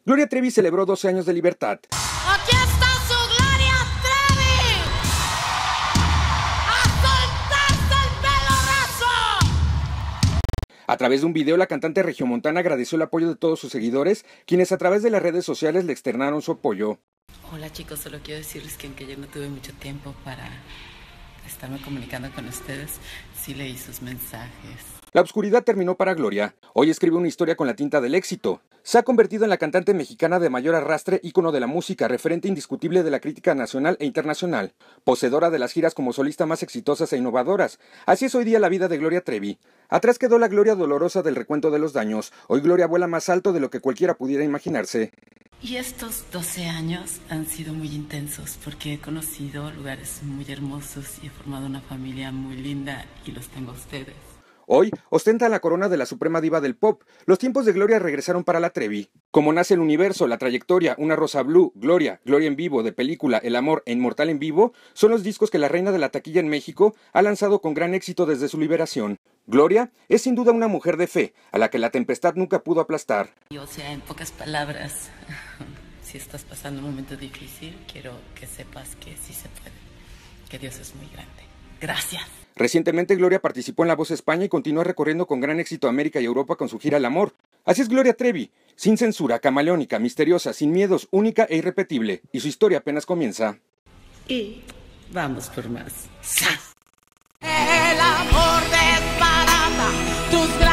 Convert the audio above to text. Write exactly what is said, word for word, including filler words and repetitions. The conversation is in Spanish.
Gloria Trevi celebró doce años de libertad. ¡Aquí está su Gloria Trevi! ¡A soltarse el pelo raso! A través de un video, la cantante regiomontana agradeció el apoyo de todos sus seguidores, quienes a través de las redes sociales le externaron su apoyo. Hola chicos, solo quiero decirles que aunque yo no tuve mucho tiempo para estarme comunicando con ustedes, sí leí sus mensajes. La oscuridad terminó para Gloria. Hoy escribe una historia con la tinta del éxito. Se ha convertido en la cantante mexicana de mayor arrastre, ícono de la música, referente indiscutible de la crítica nacional e internacional, poseedora de las giras como solista más exitosas e innovadoras. Así es hoy día la vida de Gloria Trevi. Atrás quedó la gloria dolorosa del recuento de los daños. Hoy Gloria vuela más alto de lo que cualquiera pudiera imaginarse. Y estos doce años han sido muy intensos porque he conocido lugares muy hermosos y he formado una familia muy linda y los tengo a ustedes. Hoy ostenta la corona de la suprema diva del pop. Los tiempos de Gloria regresaron para la Trevi. Como nace el universo, la trayectoria, Una rosa blue, Gloria, Gloria en vivo, de película, El amor e Inmortal en vivo, son los discos que la reina de la taquilla en México ha lanzado con gran éxito desde su liberación. Gloria es sin duda una mujer de fe, a la que la tempestad nunca pudo aplastar. O sea, en pocas palabras, si estás pasando un momento difícil, quiero que sepas que sí se puede, que Dios es muy grande. Gracias. Recientemente Gloria participó en La Voz España y continúa recorriendo con gran éxito América y Europa con su gira El amor. Así es Gloria Trevi, sin censura, camaleónica, misteriosa, sin miedos, única e irrepetible. Y su historia apenas comienza. Y vamos por más. El amor desbarata tus